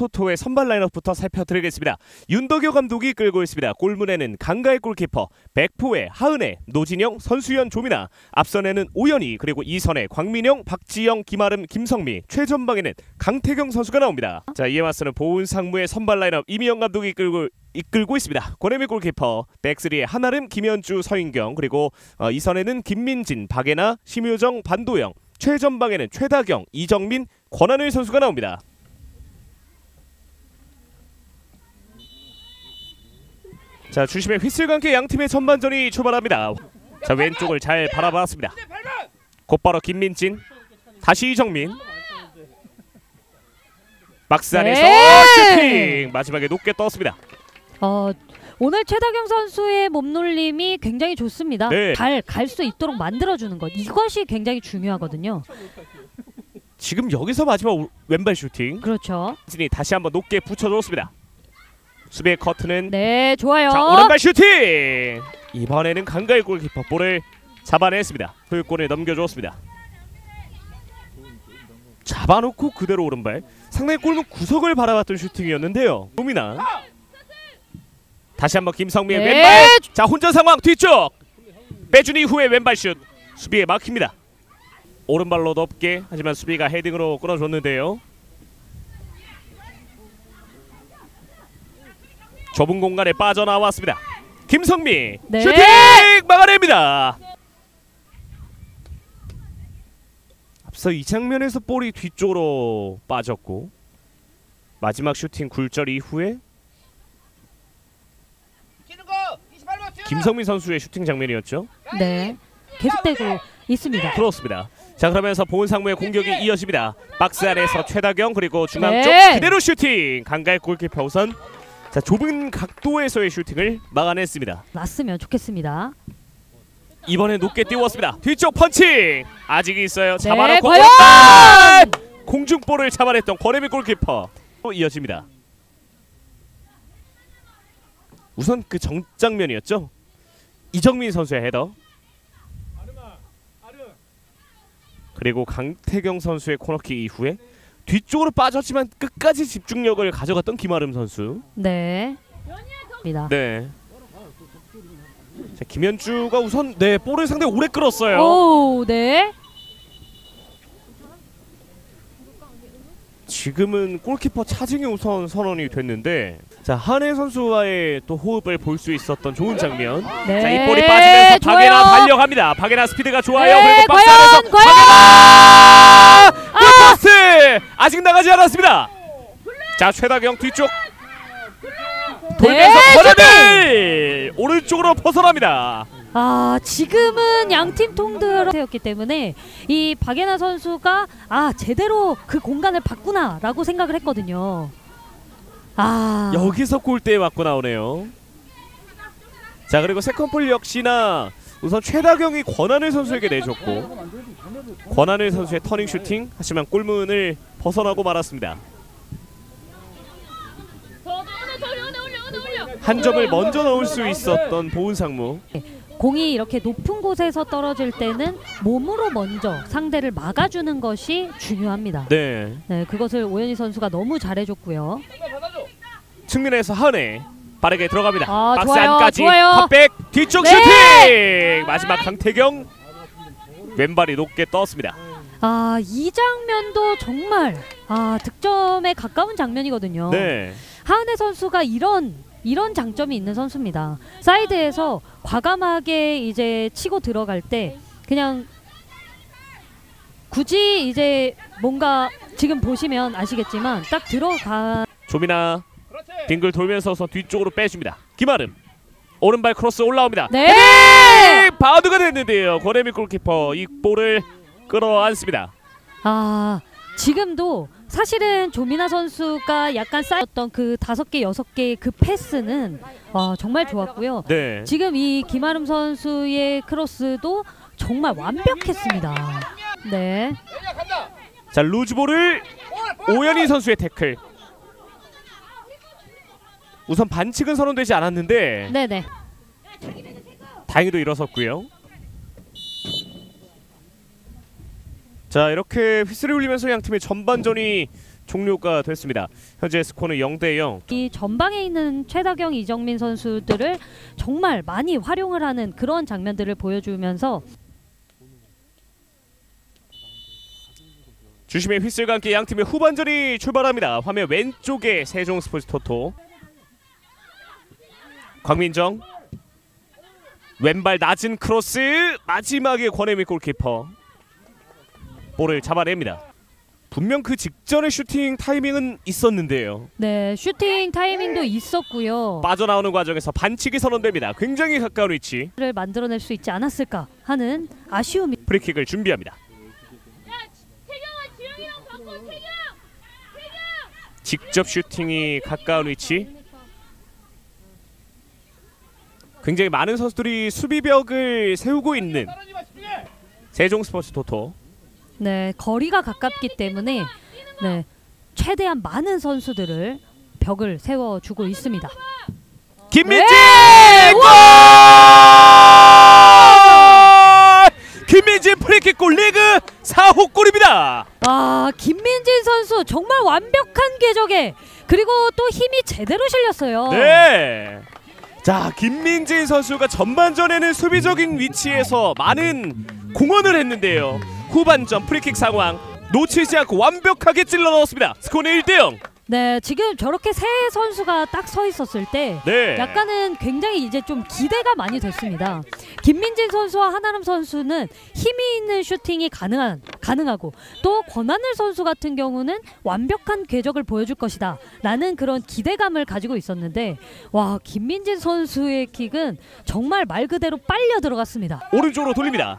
토토의 선발 라인업부터 살펴드리겠습니다. 윤덕여 감독이 이끌고 있습니다. 골문에는 강가의 골키퍼, 백포의 하은혜, 노진영, 선수연, 조민아, 앞선에는 오연희, 그리고 2선에 광민영, 박지영, 김아름, 김성미, 최전방에는 강태경 선수가 나옵니다. 자, 이에 맞서는 보은상무의 선발 라인업 이미영 감독이 이끌고 있습니다. 권혜미 골키퍼, 백스리의 한아름, 김현주, 서인경, 그리고 2선에는 김민진, 박예나, 심효정, 반도영, 최전방에는 최다경, 이정민, 권한을 선수가 나옵니다. 자, 주심의 휘슬과 함께 양팀의 전반전이 출발합니다. 자, 왼쪽을 잘 바라봤습니다. 곧바로 김민진, 다시 이정민, 박스 안에서 슈팅! 마지막에 높게 떴습니다. 오늘 최다경 선수의 몸놀림이 굉장히 좋습니다. 네. 잘 갈 수 있도록 만들어주는 것, 이것이 굉장히 중요하거든요. 지금 여기서 마지막 왼발 슈팅. 그렇죠. 진이 다시 한번 높게 붙여줬습니다. 수비의 커트는 네, 좋아요. 자, 오른발 슈팅! 이번에는 강가의 골키퍼 볼을 잡아냈습니다. 소유골을 넘겨주었습니다. 잡아놓고 그대로 오른발. 상당히 골문 구석을 바라봤던 슈팅이었는데요. 조민아, 다시 한번 김성미의 네. 왼발. 자, 혼전 상황 뒤쪽 빼준 이후에 왼발 슛. 수비에 막힙니다. 오른발로 높게, 하지만 수비가 헤딩으로 끊어줬는데요. 좁은 공간에 빠져나왔습니다. 김성미, 네. 슈팅 막아냅니다. 앞서 이 장면에서 볼이 뒤쪽으로 빠졌고, 마지막 슈팅 굴절 이후에 김성민 선수의 슈팅 장면이었죠. 네, 계속되고 있습니다. 그렇습니다. 자, 그러면서 보은상무의 공격이 이어집니다. 박스 안에서 최다경, 그리고 중앙 네. 쪽 그대로 슈팅. 강가의 골키퍼 우선 자, 좁은 각도에서의 슈팅을 막아냈습니다. 났으면 좋겠습니다. 이번에 높게 띄웠습니다. 뒤쪽 펀칭 아직 있어요. 네, 잡아놓고 과연! 오른발! 공중볼을 잡아냈던 권혜미 골키퍼. 또 이어집니다. 우선 그 정장면이었죠. 이정민 선수의 헤더, 그리고 강태경 선수의 코너킥 이후에 뒤쪽으로 빠졌지만 끝까지 집중력을 가져갔던 김아름 선수. 네. 네. 자, 김현주가 우선 볼을 상당히 오래 끌었어요. 오, 네. 지금은 골키퍼 차징이 우선 선언이 됐는데, 자, 한혜 선수와의 또 호흡을 볼 수 있었던 좋은 장면. 네. 자, 이 볼이 빠지면서 좋아요. 박예나 달려갑니다. 박예나 스피드가 좋아요. 네, 그리고 박스 과연, 안에서 박예나 골퍼스 아직 나가지 않았습니다. 자, 최다경 뒤쪽 돌면서 권한을 오른쪽으로 벗어납니다. 지금은 양팀 통들었기 때문에 이 박예나 선수가 제대로 그 공간을 봤구나라고 생각을 했거든요. 여기서 골대에 맞고 나오네요. 자, 그리고 세컨볼 역시나 우선 최다경이 권한을 선수에게 내줬고, 권한을 선수의 터닝 슈팅, 하지만 골문을 벗어나고 말았습니다. 한 점을 먼저 넣을 수 있었던 보은상무. 공이 이렇게 높은 곳에서 떨어질 때는 몸으로 먼저 상대를 막아주는 것이 중요합니다. 네. 네, 그것을 오연희 선수가 너무 잘해줬고요. 측면에서 한혜 빠르게 들어갑니다. 박스 좋아요, 안까지 좋아요. 컵백 뒤쪽 네. 슈팅. 마지막 강태경 왼발이 높게 떴습니다. 이 장면도 정말 득점에 가까운 장면이거든요. 네. 하은혜 선수가 이런 장점이 있는 선수입니다. 사이드에서 과감하게 이제 치고 들어갈 때 그냥 굳이 이제 뭔가 지금 보시면 아시겠지만 딱 들어가. 조민아 빙글 돌면서 뒤쪽으로 빼줍니다. 김아름 오른발 크로스 올라옵니다. 네! 바우드가 됐는데요. 권혜미 골키퍼 이 볼을 끌어안습니다. 지금도 사실은 조민아 선수가 약간 쌓였던 그 5개, 6개의 그 패스는 정말 좋았고요. 네. 지금 이 김아름 선수의 크로스도 정말 완벽했습니다. 네. 자, 루즈볼을 오연희 선수의 태클. 우선 반칙은 선언되지 않았는데 네네. 다행히도 일어섰고요. 자, 이렇게 휘슬이 울리면서 양팀의 전반전이 종료가 됐습니다. 현재 스코어는 0대0. 이 전방에 있는 최다경, 이정민 선수들을 정말 많이 활용을 하는 그런 장면들을 보여주면서 주심의 휘슬과 함께 양팀의 후반전이 출발합니다. 화면 왼쪽에 세종스포츠 토토. 광민정 왼발 낮은 크로스, 마지막에 권혜미 골키퍼 볼을 잡아냅니다. 분명 그 직전에 슈팅 타이밍은 있었는데요. 네, 슈팅 타이밍도 있었고요. 빠져나오는 과정에서 반칙이 선언됩니다. 굉장히 가까운 위치. 를 만들어낼 수 있지 않았을까 하는 아쉬움이. 프리킥을 준비합니다. 직접 슈팅이 가까운 위치. 굉장히 많은 선수들이 수비벽을 세우고 있는 세종스포츠 토토. 네, 거리가 가깝기 때문에 네, 최대한 많은 선수들을 벽을 세워주고 있습니다. 김민진! 네! 골! 김민진 프리킥 골, 리그 4호 골입니다. 아, 김민진 선수 정말 완벽한 궤적에, 그리고 또 힘이 제대로 실렸어요. 네. 자, 김민진 선수가 전반전에는 수비적인 위치에서 많은 공헌을 했는데요. 후반전 프리킥 상황 놓치지 않고 완벽하게 찔러 넣었습니다. 스코어는 1대0. 네, 지금 저렇게 세 선수가 딱 서 있었을 때 네. 약간은 굉장히 이제 좀 기대가 많이 됐습니다. 김민진 선수와 한아름 선수는 힘이 있는 슈팅이 가능하고, 또 권하늘 선수 같은 경우는 완벽한 궤적을 보여줄 것이다 라는 그런 기대감을 가지고 있었는데, 와, 김민진 선수의 킥은 정말 말 그대로 빨려 들어갔습니다. 오른쪽으로 돌립니다.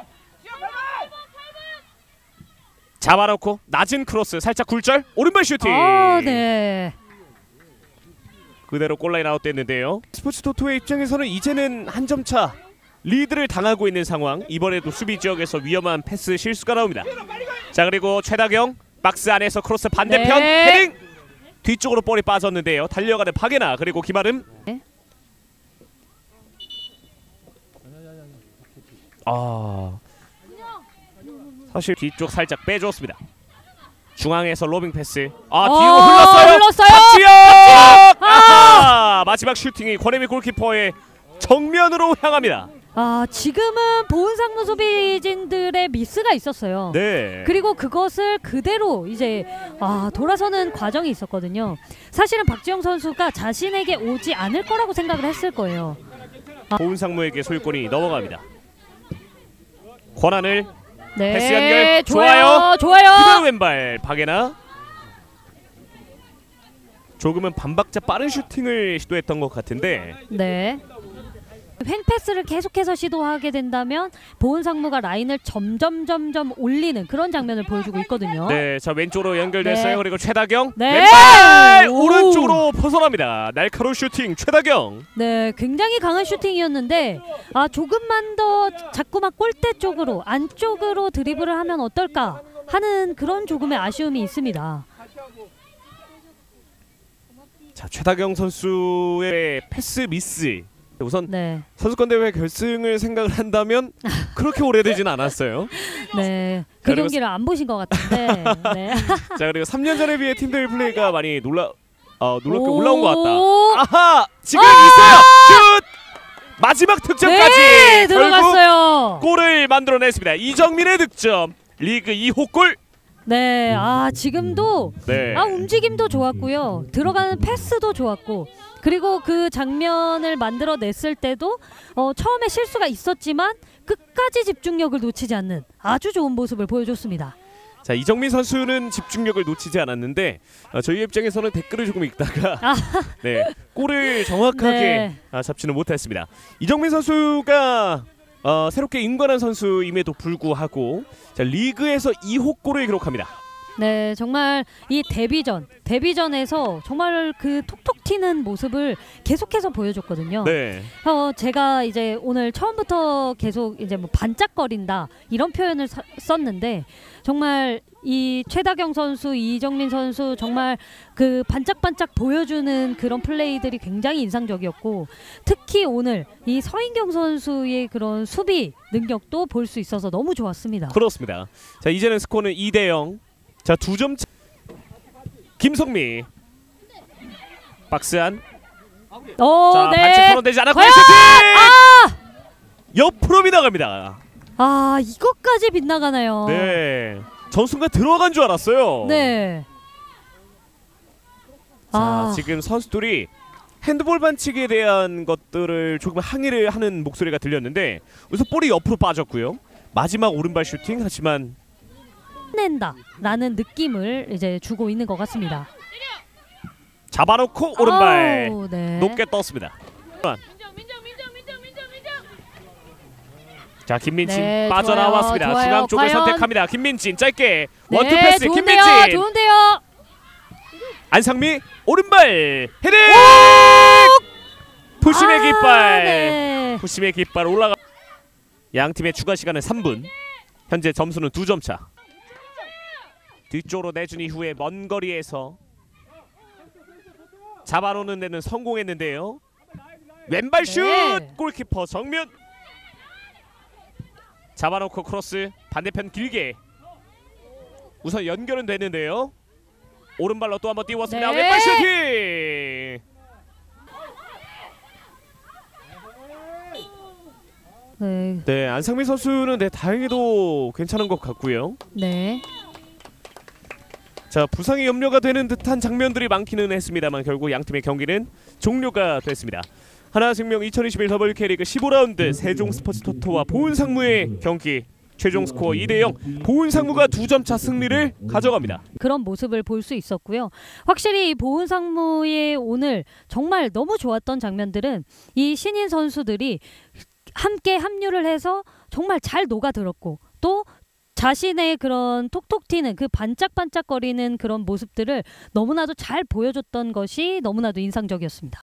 잡아놓고 낮은 크로스, 살짝 굴절, 오른발 슈팅. 네. 그대로 골라인 아웃됐는데요. 스포츠 토토의 입장에서는 이제는 한 점 차 리드를 당하고 있는 상황. 이번에도 수비 지역에서 위험한 패스 실수가 나옵니다. 자, 그리고 최다경 박스 안에서 크로스 반대편 헤딩. 뒤쪽으로 볼이 빠졌는데요. 달려가는 박예나, 그리고 김아름. 네. 사실 뒤쪽 살짝 빼줬습니다. 중앙에서 로빙 패스. 뒤로 흘렀어요. 박지영! 마지막 슈팅이 권혜미 골키퍼의 정면으로 향합니다. 지금은 보은상무 소비진들의 미스가 있었어요. 네. 그리고 그것을 그대로 이제 돌아서는 과정이 있었거든요. 사실은 박지영 선수가 자신에게 오지 않을 거라고 생각을 했을 거예요. 보은상무에게 소유권이 넘어갑니다. 권한을 네, 패스 연결 좋아요. 그대로 왼발 박예나. 조금은 반박자 빠른 슈팅을 시도했던 것 같은데. 네. 횡패스를 계속해서 시도하게 된다면 보은상무가 라인을 점점 올리는 그런 장면을 보여주고 있거든요. 네, 자, 왼쪽으로 연결됐어요. 네. 그리고 최다경 네. 왼발 오. 오른쪽으로 벗어납니다. 날카로운 슈팅 최다경. 네, 굉장히 강한 슈팅이었는데 조금만 더 자꾸만 골대 쪽으로, 안쪽으로 드리블을 하면 어떨까 하는 그런 조금의 아쉬움이 있습니다. 자, 최다경 선수의 패스 미스. 우선 네. 선수권 대회 결승을 생각을 한다면 그렇게 오래되지는 않았어요. 네, 그 그리고 경기를 안 보신 것 같은데. 네. 자, 그리고 3년 전에 비해 팀들 플레이가 많이 놀랍게 오. 올라온 것 같다. 아하, 지금 있어요. 슛! 마지막 득점까지. 네, 결국 들어갔어요. 골을 만들어냈습니다. 이정민의 득점. 리그 2호 골. 네, 지금도 네. 움직임도 좋았고요. 들어가는 패스도 좋았고, 그리고 그 장면을 만들어냈을 때도 처음에 실수가 있었지만 끝까지 집중력을 놓치지 않는 아주 좋은 모습을 보여줬습니다. 자, 이정민 선수는 집중력을 놓치지 않았는데 저희 입장에서는 댓글을 조금 읽다가 네, 골을 정확하게 잡지는 못했습니다. 이정민 선수가 새롭게 인관한 선수임에도 불구하고 자, 리그에서 2호 골을 기록합니다. 네, 정말 이 데뷔전에서 정말 그 톡톡 튀는 모습을 계속해서 보여줬거든요. 네. 제가 이제 오늘 처음부터 계속 이제 뭐 반짝거린다 이런 표현을 썼는데, 정말 이 최다경 선수, 이정민 선수 정말 그 반짝반짝 보여주는 그런 플레이들이 굉장히 인상적이었고, 특히 오늘 이 서인경 선수의 그런 수비 능력도 볼 수 있어서 너무 좋았습니다. 그렇습니다. 자, 이제는 스코어는 2대0. 자, 2점 차. 김성미 박스 안. 오, 자, 네. 반칙 선언되지 않았고 과연! 슈팅! 옆으로 빗나갑니다. 아, 이것까지 빗나가나요? 네. 전순간 들어간 줄 알았어요. 네. 자, 지금 선수들이 핸드볼 반칙에 대한 것들을 조금 항의를 하는 목소리가 들렸는데 우선 볼이 옆으로 빠졌고요. 마지막 오른발 슈팅 하지만 낸다라는 느낌을 이제 주고 있는 것 같습니다. 잡아놓고 오른발 아우, 네. 높게 떴습니다. 자, 김민진 네, 빠져나왔습니다. 좋아요. 중앙 쪽을 과연? 선택합니다. 김민진 짧게 네, 원투 패스. 좋은데요, 김민진 좋은데요. 안상미 오른발 헤딩! 푸심의 깃발. 네. 푸심의 깃발 올라가. 양 팀의 추가 시간은 3분. 현재 점수는 2점 차. 뒤쪽으로 내준 이후에 먼 거리에서 잡아놓는 데는 성공했는데요. 왼발 슛! 네. 골키퍼 정면. 잡아놓고 크로스 반대편 길게. 우선 연결은 됐는데요. 오른발로 또 한번 띄웠습니다. 네. 왼발 슈팅! 네. 네, 안상민 선수는 다행히도 괜찮은 것 같고요. 네. 자, 부상이 염려가 되는 듯한 장면들이 많기는 했습니다만 결국 양팀의 경기는 종료가 됐습니다. 하나생명 2021 WK리그 15라운드 세종스포츠토토와 보은상무의 경기 최종 스코어 2대0 보은상무가 2점 차 승리를 가져갑니다. 그런 모습을 볼 수 있었고요. 확실히 이 보은상무의 오늘 정말 너무 좋았던 장면들은 이 신인 선수들이 함께 합류를 해서 정말 잘 녹아들었고 또 자신의 그런 톡톡 튀는 그 반짝반짝거리는 그런 모습들을 너무나도 잘 보여줬던 것이 너무나도 인상적이었습니다.